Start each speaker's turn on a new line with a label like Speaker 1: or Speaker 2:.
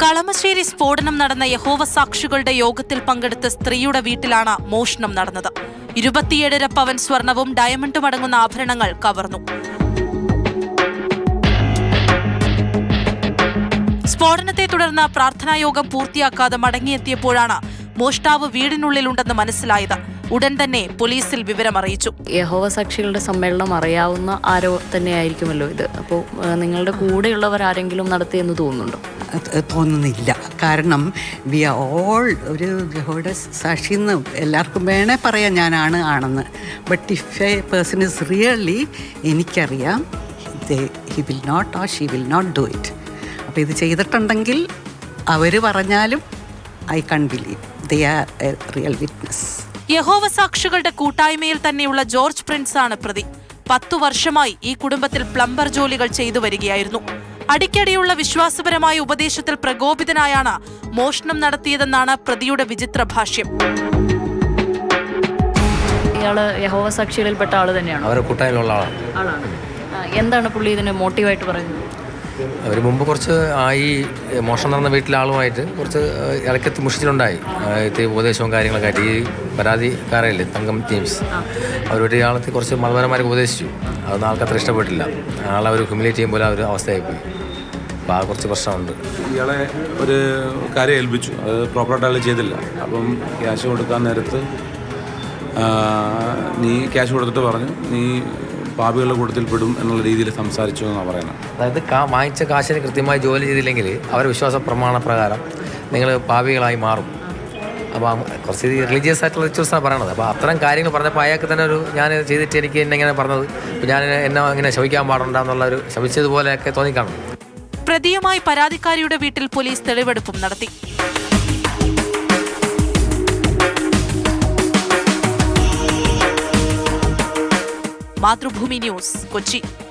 Speaker 1: കളമശ്ശേരി സ്ഫോടനം നടന്ന യഹോവ സാക്ഷികളുടെ യോഗത്തിൽ പങ്കെടുത്ത സ്ത്രീയുടെ വീട്ടിലാണ് മോഷണം നടന്നത്. 27.5 പവൻ സ്വർണവും ഡയമണ്ടും അടങ്ങുന്ന ആഭരണങ്ങൾ കവർന്നു. സ്ഫോടനത്തെ തുടർന്ന് പ്രാർത്ഥനായോഗം പൂർത്തിയാക്കാതെ മടങ്ങിയെത്തിയപ്പോഴാണ് മോഷ്ടാവ് വീടിനുള്ളിലുണ്ടെന്ന് മനസ്സിലായത്. ഉടൻ തന്നെ പോലീസിൽ വിവരമറിയിച്ചു.
Speaker 2: യഹോവ സാക്ഷികളുടെ സമ്മേളനം അറിയാവുന്ന ആരോ തന്നെയായിരിക്കുമല്ലോ ഇത്. അപ്പോൾ നിങ്ങളുടെ കൂടെയുള്ളവർ ആരെങ്കിലും നടത്തിയെന്ന് തോന്നുന്നുണ്ടോ?
Speaker 3: തോന്നുന്നില്ല. കാരണം വി ആർ ഓൾ ഒരു യഹോവയുടെ സാക്ഷി എന്ന് എല്ലാവർക്കും വേണേ പറയാം ഞാനാണ് ആണെന്ന്. But if a person is really എനിക്കറിയാം he will not or she will not do it. അപ്പോൾ ഇത് ചെയ്തിട്ടുണ്ടെങ്കിൽ അവർ പറഞ്ഞാലും I can believe they are a real witness.
Speaker 1: Jehovah സാക്ഷികളുടെ കൂട്ടായ്മയിൽ തന്നെയുള്ള ജോർജ് പ്രിൻസ് ആണ് പ്രതി. 10 വർഷമായി ഈ കുടുംബത്തിൽ പ്ലംബർ ജോലികൾ ചെയ്തു വരികയായിരുന്നു. അടിക്കടിയുള്ള വിശ്വാസപരമായ ഉപദേശത്തിൽ പ്രകോപിതനായാണ് മോഷണം നടത്തിയതെന്നാണ് പ്രതിയുടെ വിചിത്ര ഭാഷ്യം.
Speaker 2: ഇയാള് യഹോവ സാക്ഷികളിൽപ്പെട്ട ആള് തന്നെയാണ്.
Speaker 4: അവരുടെ കൂട്ടായ്മയിലുള്ള
Speaker 2: ആളാണ്. എന്താണ് പുള്ളി ഇതിന് മോട്ടീവായിട്ട് പറയുന്നത്?
Speaker 4: അവർ മുമ്പ് കുറച്ച് ഈ മോഷണം നടന്ന വീട്ടിലെ ആളുമായിട്ട് കുറച്ച് ഇടയ്ക്കത്ത് മുഷിച്ചിലുണ്ടായി. ഉപദേശവും കാര്യങ്ങളൊക്കെ ആയിട്ട് ഈ പരാതിക്കാരല്ലേ തങ്കം ജെയിംസ്, അവരൊരു ആളത്തെ കുറച്ച് മതപരമാർക്ക് ഉപദേശിച്ചു. അതൊന്നും ആൾക്ക് അത്ര ഇഷ്ടപ്പെട്ടില്ല. ആളെ അവർ ഹ്യൂമിലേറ്റ് ചെയ്യുമ്പോൾ ആ ഒരു അവസ്ഥയായിപ്പോയി. അപ്പോൾ ആ കുറച്ച് പ്രശ്നമുണ്ട്.
Speaker 5: ഇയാളെ ഒരു കാര്യം ഏൽപ്പിച്ചു, അത് പ്രോപ്പറായിട്ട് അയാൾ ചെയ്തില്ല. അപ്പം ക്യാഷ് കൊടുക്കാൻ നേരത്ത് നീ ക്യാഷ് കൊടുത്തിട്ട് പറഞ്ഞു നീ പാപികളുടെ കൂട്ടത്തിൽ പെടും എന്നുള്ള രീതിയിൽ സംസാരിച്ചു എന്നാണ് പറയുന്നത്.
Speaker 4: അതായത് വാങ്ങിച്ച കാശിന് കൃത്യമായി ജോലി ചെയ്തില്ലെങ്കിൽ അവരുടെ വിശ്വാസ പ്രമാണ പ്രകാരം നിങ്ങൾ പാപികളായി മാറും. അപ്പോൾ കുറച്ച് റിലീജിയസ് ആയിട്ടുള്ള റിച്വൽസാണ് പറയണത്. അപ്പോൾ അത്തരം കാര്യങ്ങൾ പറഞ്ഞപ്പോൾ അയാൾക്ക് തന്നെ ഒരു ഞാൻ ചെയ്തിട്ട് എനിക്ക് എന്നെ ഇങ്ങനെ പറഞ്ഞത്, അപ്പോൾ ഞാൻ എന്നെ ഇങ്ങനെ ശവിക്കാൻ പാടുണ്ടെന്നുള്ളൊരു ശവിച്ചതുപോലെയൊക്കെ തോന്നിക്കാണും.
Speaker 1: പ്രതിയുമായി പരാതിക്കാരിയുടെ വീട്ടിൽ പോലീസ് തെളിവെടുപ്പും നടത്തി. മാതൃഭൂമി ന്യൂസ്, കൊച്ചി.